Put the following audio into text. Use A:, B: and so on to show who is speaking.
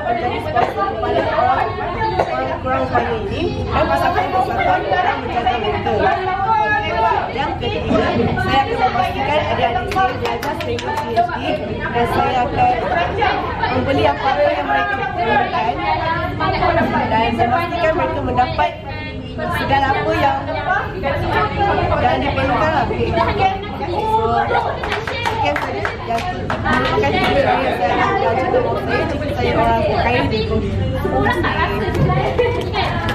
A: menjadi sponsor kepada orang-orang kaya ini dan pasangan persatuan orang menjaga mereka. Yang ketiga, saya akan memastikan adik-adik saya belajar sehingga PhD dan saya akan membeli apa-apa yang mereka perlukan dan memastikan mereka mendapat segala apa yang diperlukan lah. Sekian saja yang merupakan cerita yang saya belajar dari saya jika saya orang kaya di Korea.